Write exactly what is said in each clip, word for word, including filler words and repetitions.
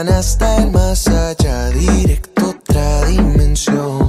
llevan hasta el más allá, directo a otra dimensión.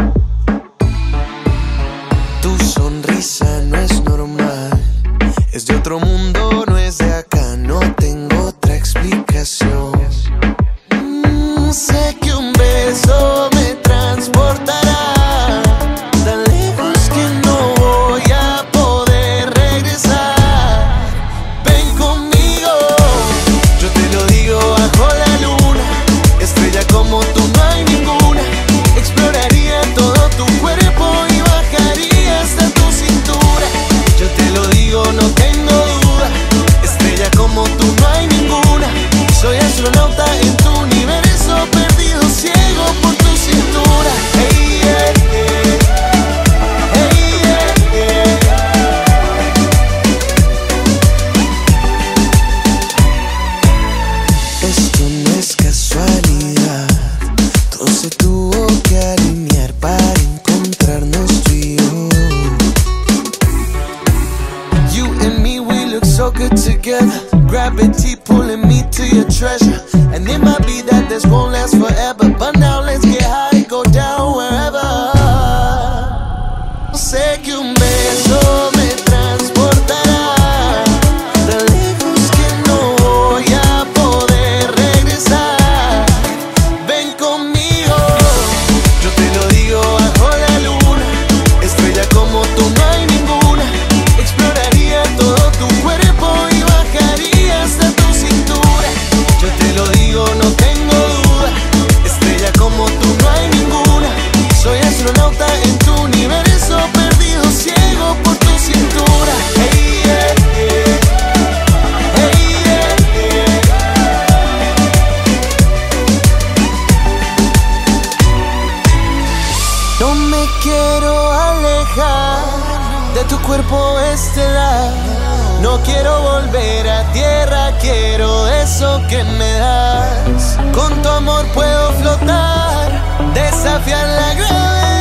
Tu sonrisa no es normal, es de otro mundo, no es de acá, no tengo otra explicación. Mm, sé que un beso me transportará tan lejos que no voy a poder regresar. Ven conmigo, yo te lo digo bajo la luna, estrella como tú no hay ninguna. Exploraría todo tu cuerpo y bajaría hasta tu cintura. Yo te lo digo, no tengo duda, estrella como tú no hay ninguna. Soy astronauta en tu universo, perdido ciego por tu cintura. Hey, yeah, yeah. Hey, yeah, yeah. Esto no es casualidad, todo se tuvo que alinear para encontrarnos tú y yo. You and me, we look so good together. Gravity pulling me to your treasure. And it might be that this won't last forever, but now let's get high, go down wherever. Sé que un beso me transportará tan lejos que no voy a poder regresar. Ven conmigo, yo te lo digo bajo la luna, estrella como tú no hay ninguna. Exploraría todo tu cuerpo y bajaría hasta tu cintura. Yo te lo digo, no tengo duda, estrella como tú no hay ninguna. Soy astronauta en tu universo, perdido ciego por tu cintura. Hey, yeah, yeah. Hey, yeah, yeah. No me quiero alejar de tu cuerpo estelar. No quiero volver a tierra, quiero eso que me das. Con tu amor puedo flotar, desafiar la gravedad.